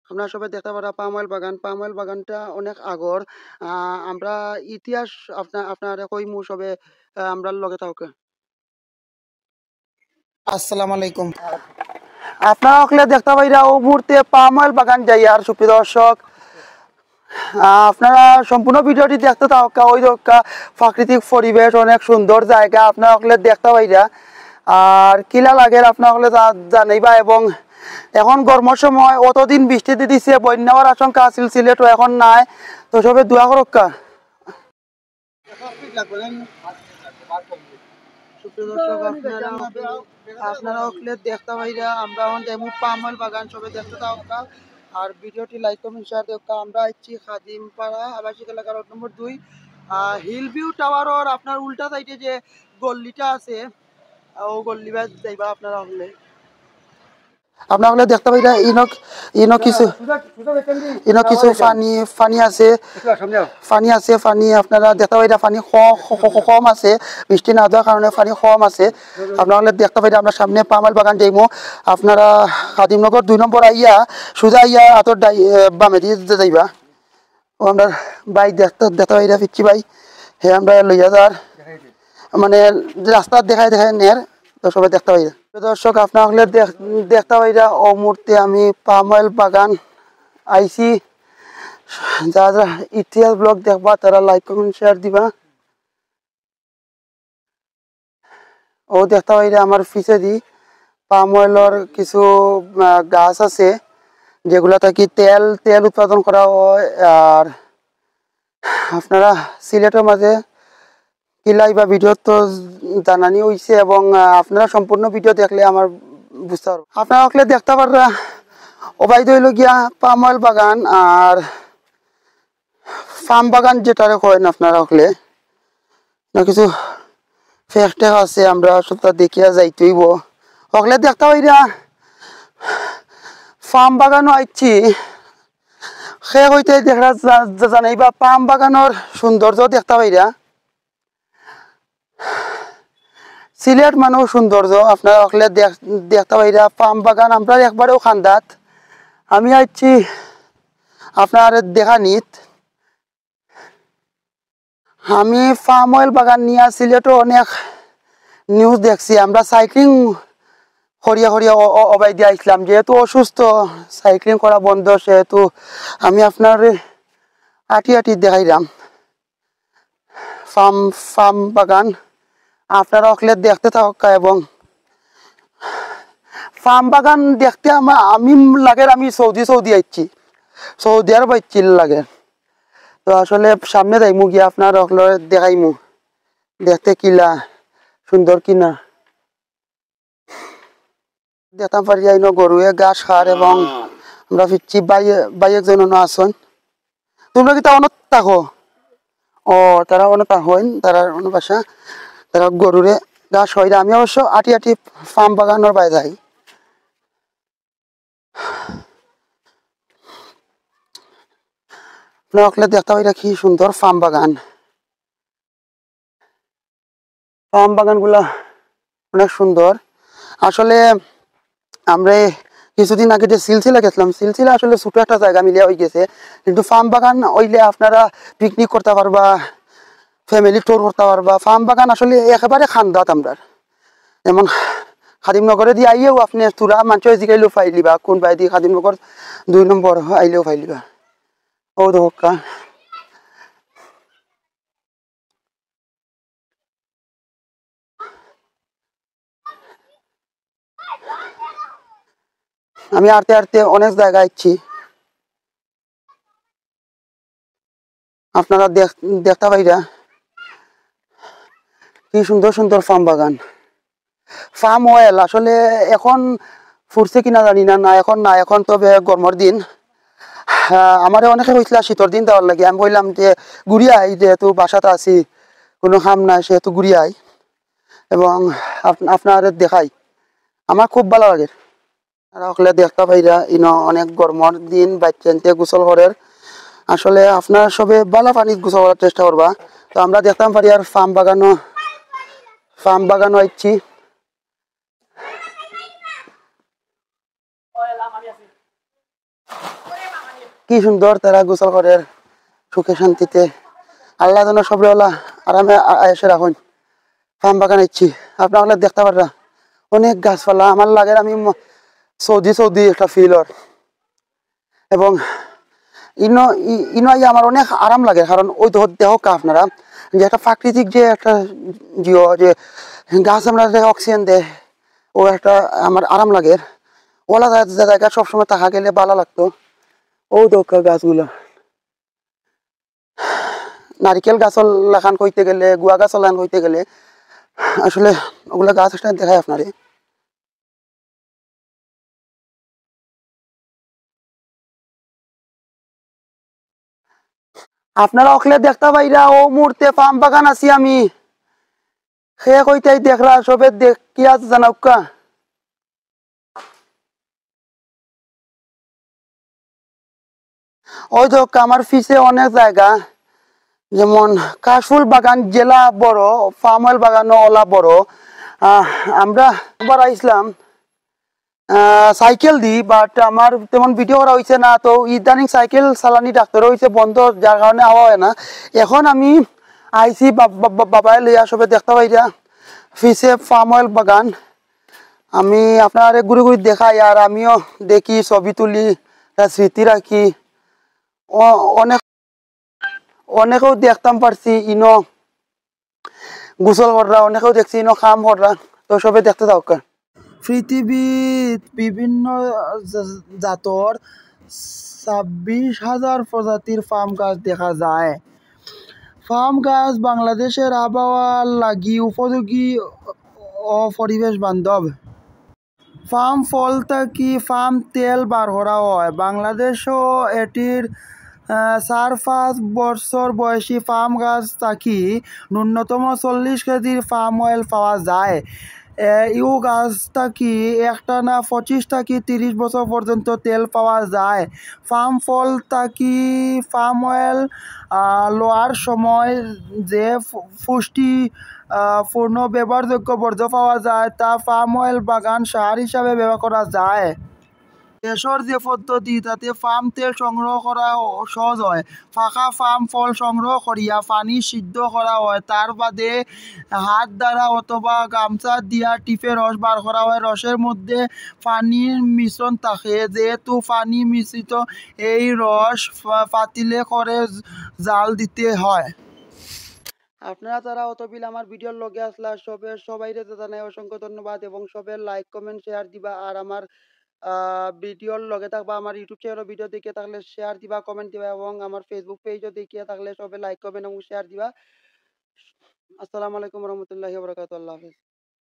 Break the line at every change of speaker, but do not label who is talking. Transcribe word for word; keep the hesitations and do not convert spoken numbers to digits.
আপনারা সবাই দেখতে পারা পাম অয়েল বাগান। পাম অয়েল বাগানটা অনেক আগর। আহ, আমরা ইতিহাস আপনার আপনার কইমু সবে আহ, আমরা লগে থাকা। আসসালামু আলাইকুম। আপনারা ওখানে দেখতে পাইরা ও মুহূর্তে পাম অয়েল বাগান যাই আর সুপ্রিয় দর্শক, আহ, আপনারা সম্পূর্ণ ভিডিওটি দেখতে থাকা। ওই দেখা প্রাকৃতিক পরিবেশ, অনেক সুন্দর জায়গা আপনারা ওখানে দেখতে পাইরা। আর কিলা লাগে আপনার ওখানে জানাইবা। এবং এখন গরমের সময় অতদিন বৃষ্টিতে দিছে, বন্যা হওয়ার আশঙ্কা আছিল সিলেট, এখন নাই। তো সবে দোয়া করক্কা। আপনারা ওখানে দেখতে পাইরা আমরা এখন যাইমু পাম অয়েল বাগান, সবে দেখতে থাকা। আর ভিডিওটি লাইক কমেন্ট শেয়ার দেখা। আমরা আইছি খাদিমপাড়া আবাসিক এলাকার রোড নম্বর দুই, হিল ভিউ টাওয়ার আপনার উল্টা সাইডে যে গল্লিটা আছে, ও গল্লি বাদ যাইবা আপনারা হলে। আপনার হলে দেখতে পাইরা ইনক ইনো কিছু ইনো কিছু পানি পানি আছে, পানি আছে পানি আপনারা দেখতে পাইরা পানি কম আছে, বৃষ্টি না দেওয়ার কারণে পানি কম আছে। আপনারা হলে দেখতে পাইরা আমরা সামনে পাম অয়েল বাগান যাইমু। আপনারা খাদিমনগর দুই নম্বর আইয়া সোজা আইয়া হাতর বামে দিয়ে যাইবা। ও আমরা বাইক দেখতে দেখতে পাইরা ফিরছি ভাই, হে আমরা লইয়া যার মানে রাস্তা দেখায় দেখায় নের। তো সবাই দেখতে পাইরা দর্শক আপনার হলে দেখতে পাইরা ও মুহূর্তে আমি পাম অয়েল বাগান আইসি। যারা যারা ইতিহাস ব্লগ দেখবা তারা লাইক কমেন্ট শেয়ার দিবা। ও দেখতে পাইরা আমার পিছে দি পাম অয়েলের কিছু গাছ আছে, যেগুলা থাকি তেল তেল উৎপাদন করা হয়। আর আপনারা সিলেটের মাঝে কিলাই বা ভিডিও তো জানানি হয়েছে, এবং আপনারা সম্পূর্ণ ভিডিও দেখলে আমার বুঝতে পারবো। আপনারা ওখানে দেখতে পাররা ওবাইদ হইল গিয়া পাম অয়েল বাগান আর ফার্ম বাগান যেটারে করেন আপনারা ওখানে কিছু ফেক আছে, আমরা সবটা দেখিয়া যাইতেইব। ওখানে দেখতে পাইরা ফার্ম বাগানও আইছি, সে হইতে দেখা জানাইবা পাম বাগানের সৌন্দর্য দেখতে পাইরা। সিলেট মানেও সৌন্দর্য আপনারা ওখানে দেখতে পাইরা পাম বাগান আমরা একবারেও খান্দাত। আমি আইছি আপনার দেখা নিত। আমি পাম অয়েল বাগান নিয়ে সিলেটও অনেক নিউজ দেখছি। আমরা সাইক্লিং করিয়া করিয়া অবাই দিয়ে আসলাম, যেহেতু অসুস্থ সাইক্লিং করা বন্ধ, সেহেতু আমি আপনার আটি আটি দেখাইলাম ফার্ম ফার্ম বাগান। আপনারা ওখানে দেখতে থাকা। এবং ফার্ম বাগান দেখতে আমার আমি লাগে আমি সৌদি সৌদি আইছি, সৌদি আরব আইছি লাগে। তো আসলে সামনে যাইমু গিয়া আপনার ওখানে দেখাইমু দেখতে কিলা সুন্দর কিনা। দেখতাম পারি যাই গরুয়ে ঘাস খার। এবং আমরা ফিরছি বাই বাই একজন আসন। তোমরা কি তা অনত থাকো? ও তারা অনেক হইন, তারা অনেক বাসা, তারা গরুরে ঘাস হয়। আমি অবশ্য আটি আটি ফার্ম বাগানোর বাইরে যাই। আপনারা দেখতে পাই কি সুন্দর ফার্ম বাগান। ফার্ম বাগান গুলা অনেক সুন্দর। আসলে আমরা কিছুদিন আগে যে সিলসিলা গেছিলাম, সিলসিলা আসলে ছোট একটা জায়গা মিলিয়ে হয়ে গেছে, কিন্তু ফার্ম বাগান হইলে আপনারা পিকনিক করতে পারবা, ফ্যামিলি ট্যুর করতে পারবা। ফার্ম বাগান আসলে একেবারে খান্দাত। আমরা যেমন খাদিমনগরে দিয়ে আইয়েও আপনি তোরা মানুষ জিগাইলেও ফাইলিবা, কোন বাই দিয়ে খাদিমনগর দুই নম্বর আইলেও ফাইলিবা। ও দোকা আমি আরতে আরতে অনেক জায়গায় আইছি। আপনারা দেখতে পাইরা কি সুন্দর সুন্দর ফার্ম বাগান। ফার্ম অয়েল আসলে এখন ফুটছে কিনা জানি না, না এখন না, এখন তবে গরমের দিন। আমার অনেকে কইছিল শীতের দিন দেওয়ার লাগে। আমি বললাম যে ঘুরি আই, যেহেতু বাসাতে আছি কোনো কাম নাই, সেহেতু ঘুরি আই এবং আপনার দেখাই। আমার খুব ভালো লাগে। ওখানে দেখতে পাইরা ইনো অনেক গরমের দিন বাচ্চাতে গোসল করার। আসলে আপনার সবে বালা পানিত গোসল করার চেষ্টা করবা। তো আমরা দেখতাম পারি আর ফার্ম বাগানও ফার্ম বাগানও আইছি। কি সুন্দর তারা গোসল করে সুখে শান্তিতে। আল্লাহ যেন সবরে ওলা আরামে এসে রাখুন। ফার্ম বাগান ইচ্ছি আপনার দেখতে পারা অনেক গাছপালা আমার লাগে আমি সৌদি সৌদি একটা ফিলর এবং ইনো ইনো আমার অনেক আরাম লাগে কারণ ওই দেহ কা আপনারা যে একটা প্রাকৃতিক যে একটা জিও যে গাছ আমরা অক্সিজেন দেয় ও একটা আমার আরাম লাগে ওলা জায়গা সবসময় তাহা গেলে ভালো লাগতো। ও দোকা গাছগুলো নারিকেল গাছ লাগান কইতে গেলে গুয়া গাছ লাগান কইতে গেলে আসলে ওগুলা গাছ একটা দেখায় আপনারে। আপনারা অখলে দেখতে পাইরা ও মুহূর্তে পাম বাগান আছি আমি সে কইতাই দেখরা সবে দেখিয়া জানাউকা। ওই তো আমার ফিসে অনেক জায়গা যেমন কাশফুল বাগান জেলা বড় ফার্ম অয়েল বাগানও ওলা বড়। আমরা একবার আইসলাম সাইকেল দি বাট আমার তেমন ভিডিও করা হয়েছে না তো ইদানিং সাইকেল চালানি ডাক্তার হয়েছে বন্ধ যার কারণে আওয়া হয় না। এখন আমি আইসি বাবাই লইয়া সবে দেখতে পাইরা ফিসে ফার্ম অয়েল বাগান আমি আপনার ঘুরে ঘুরে দেখাই আর আমিও দেখি ছবি তুলি স্মৃতি রাখি। অনেক অনেকেও দেখতাম পারছি ইনো গোসল করা অনেকেও দেখছি ইনো কাম করা তো সবে দেখতে থাক। পৃথিবীর বিভিন্ন জাতর ছাব্বিশ হাজার প্রজাতির ফার্ম গাছ দেখা যায়। ফার্ম গাছ বাংলাদেশের আবহাওয়ার লাগি উপযোগী ও পরিবেশ বান্ধব। ফার্ম ফল থাকি ফার্ম তেল বার করা হয়। বাংলাদেশও এটির চার পাঁচ বছর বয়সী ফার্ম গাছ থাকি ন্যূনতম চল্লিশ কেজির ফার্ম অয়েল পাওয়া যায়। ইউ গাছ থাকি একটানা পঁচিশ থাকি তিরিশ বছর পর্যন্ত তেল পাওয়া যায়। ফার্ম ফল থাকি ফার্ম অয়েল লোয়ার সময় যে পুষ্টি পূর্ণ ব্যবহারযোগ্য বর্জ্য পাওয়া যায় তা ফার্ম অয়েল বাগান সার হিসাবে ব্যবহার করা যায়। দেশের যে পদ্ধতি তাতে ফার্ম তেল সংগ্রহ করা সহজ হয়। ফাঁকা ফার্ম ফল সংগ্রহ করিয়া পানি সিদ্ধ করা হয়, তার বাদে হাত দ্বারা অথবা গামছা দিয়া টিপে রস বার করা হয়। রসের মধ্যে পানির মিশ্রণ থাকে যেহেতু পানি মিশ্রিত এই রস পাতিলে করে জাল দিতে হয়। আপনারা তারা অতবিল আমার ভিডিওর লগে আসলা সবে সবাই জানাই অসংখ্য ধন্যবাদ এবং সবে লাইক কমেন্ট শেয়ার দিবা আর আমার ভিডিওর লগে থাকবা আমার ইউটিউব চ্যানেলের ভিডিও দেখিয়ে থাকলে শেয়ার দিবা কমেন্ট দিবা এবং আমার ফেসবুক পেজও দেখিয়ে থাকলে সবে লাইক কমেন্ট এবং শেয়ার দিবা। আসসালামু আলাইকুম রহমতুল্লাহি ওয়া বারাকাতুহু। আল্লাহ হাফেজ।